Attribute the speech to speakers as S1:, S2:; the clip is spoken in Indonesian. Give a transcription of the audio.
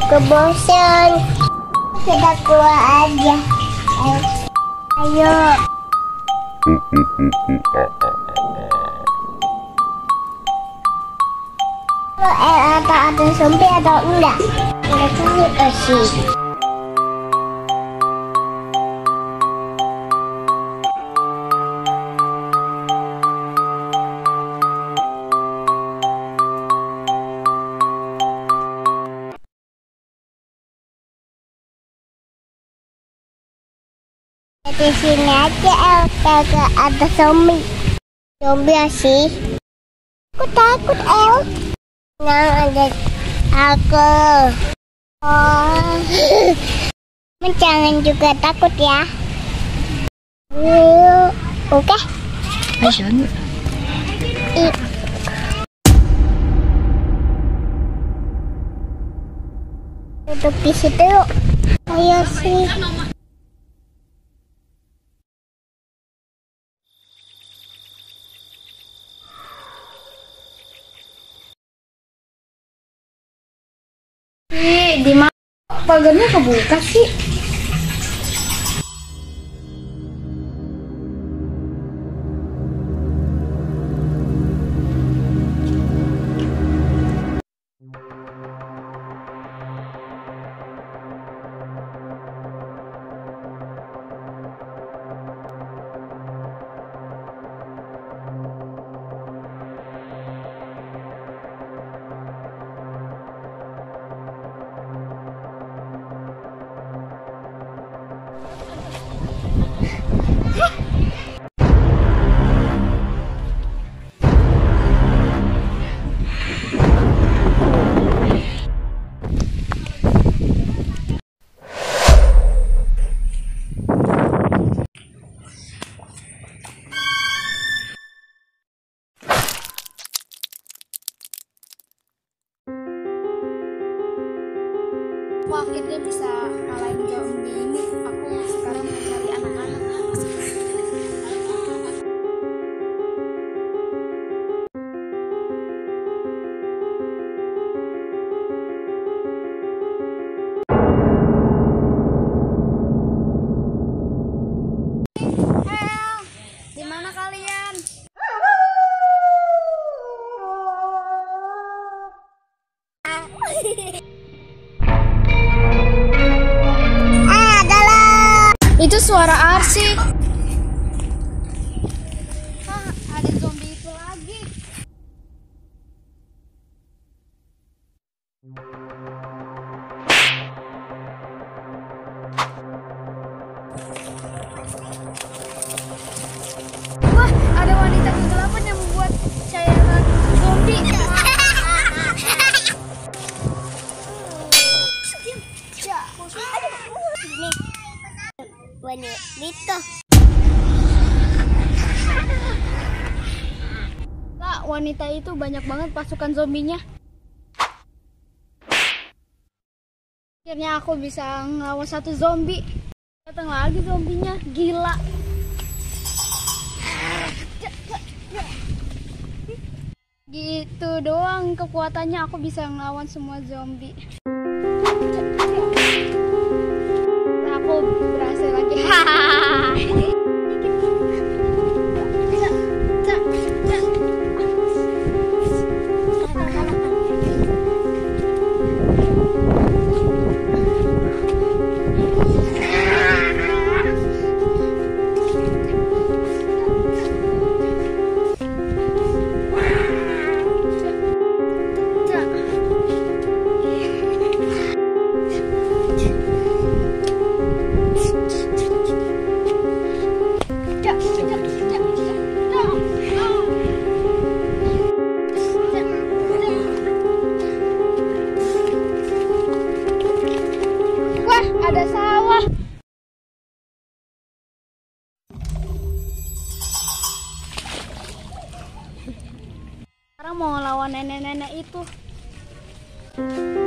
S1: Aku bosan. Kita keluar aja. Ayo. Ada zombie atau enggak? Enggak tahu sih. Di sini aja El, kagak ada zombie. Zombie sih. Aku takut El. Nah, ada aku. Oh, jangan juga takut ya. Oke. Duduk di situ yuk. Ayo sih.
S2: Di mana pagarnya kebuka sih? Aku akhirnya bisa ngalahin zombie ini. Aku sekarang mencari anak-anak. Help! Di mana kalian? Itu suara Arsy. Ada zombie itu lagi. Wah, ada wanita kegelapan yang membuat saya zombie.
S1: Wanita.
S2: Kak, wanita itu banyak banget pasukan zombinya. Akhirnya aku bisa ngelawan satu zombie. Datang lagi zombinya, gila. Gitu doang kekuatannya, aku bisa ngelawan semua zombie. Aku berhasil lagi. Wah, ada sawah. Sekarang mau lawan nenek-nenek itu.